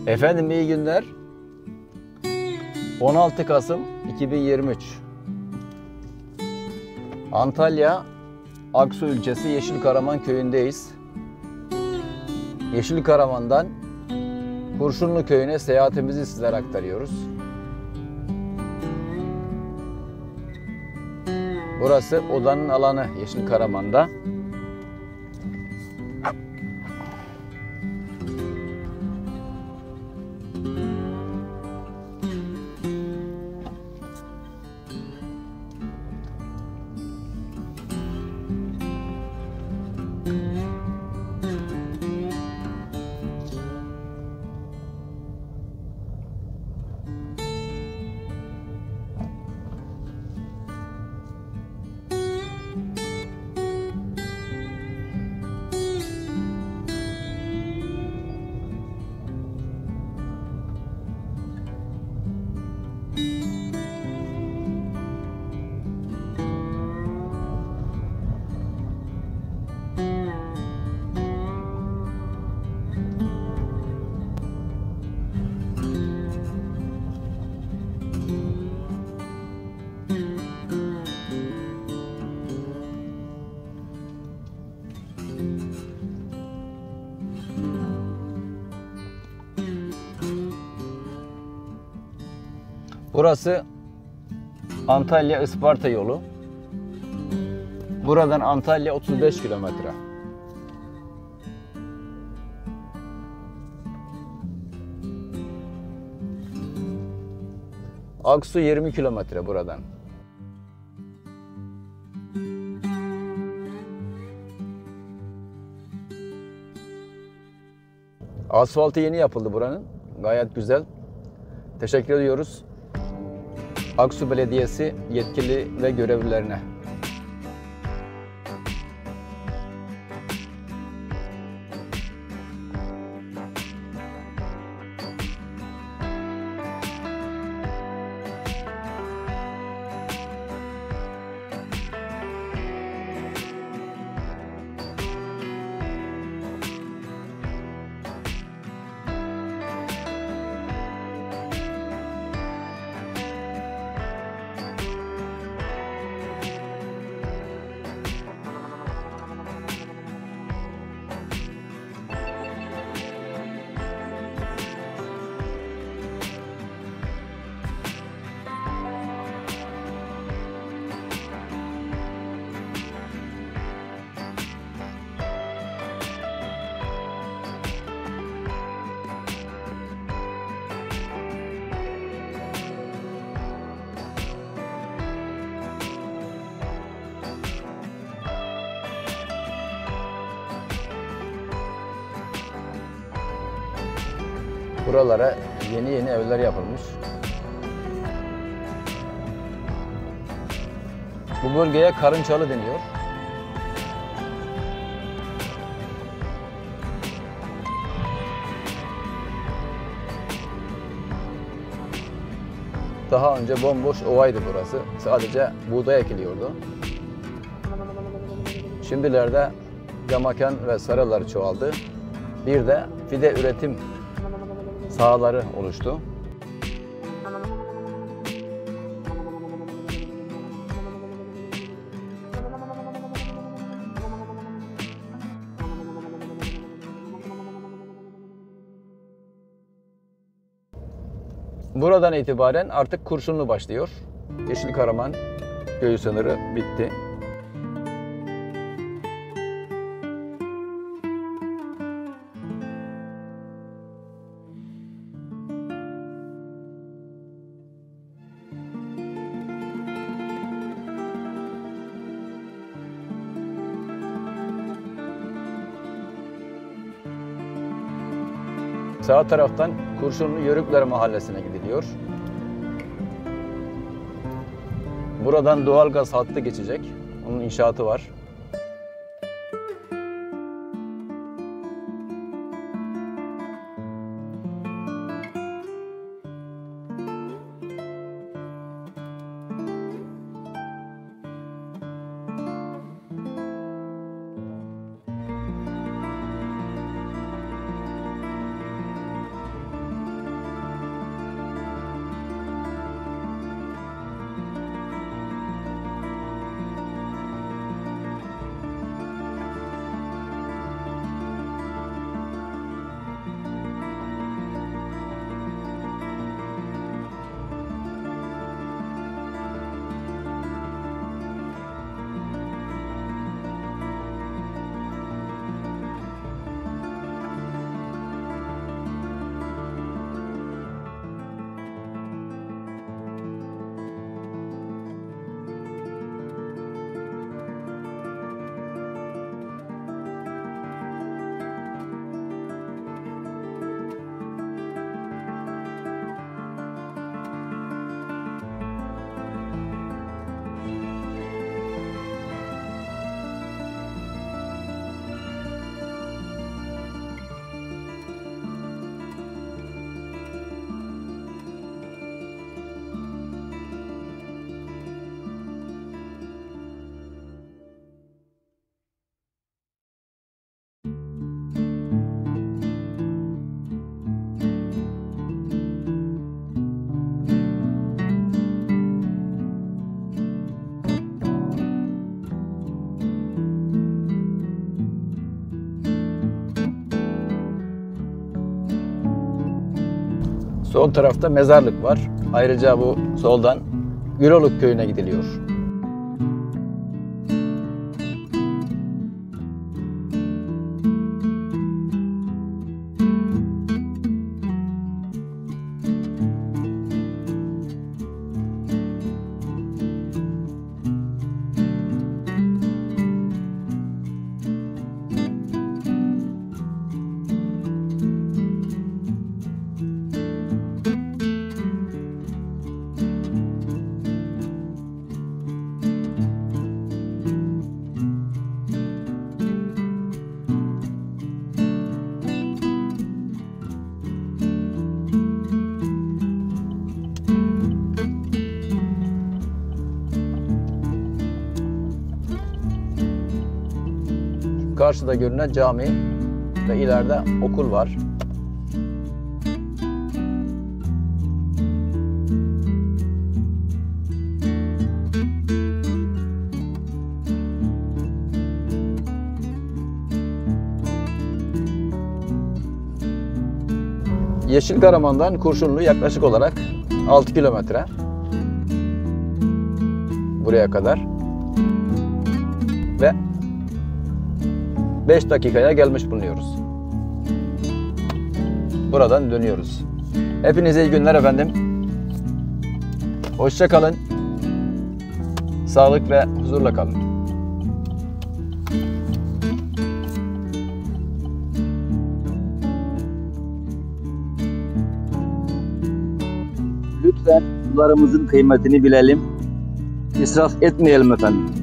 Efendim iyi günler. 16 Kasım 2023. Antalya Aksu ilçesi Yeşilkaraman köyündeyiz. Yeşilkaraman'dan Kurşunlu köyüne seyahatimizi sizlere aktarıyoruz. Burası odanın alanı Yeşilkaraman'da. Burası Antalya-Isparta yolu. Buradan Antalya 35 kilometre. Aksu 20 kilometre buradan. Asfaltı yeni yapıldı buranın. Gayet güzel. Teşekkür ediyoruz Aksu Belediyesi yetkili ve görevlilerine. Buralara yeni evler yapılmış. Bu bölgeye Karınçalı deniyor. Daha önce bomboş ovaydı burası. Sadece buğday ekiliyordu. Şimdilerde camaken ve seralar çoğaldı. Bir de fide üretim sahaları oluştu. Buradan itibaren artık Kurşunlu başlıyor. Yeşilkaraman köyü sınırı bitti. Sağ taraftan Kurşunlu Yörükler Mahallesi'ne gidiliyor. Buradan doğalgaz hattı geçecek. Onun inşaatı var. Sol tarafta mezarlık var. Ayrıca bu soldan Güroluk köyüne gidiliyor. Karşıda görünen cami ve ileride okul var. Yeşilkaraman'dan Kurşunlu yaklaşık olarak 6 kilometre buraya kadar ve 5 dakikaya gelmiş bulunuyoruz. Buradan dönüyoruz. Hepinize iyi günler efendim. Hoşça kalın. Sağlık ve huzurla kalın. Lütfen sularımızın kıymetini bilelim. İsraf etmeyelim efendim.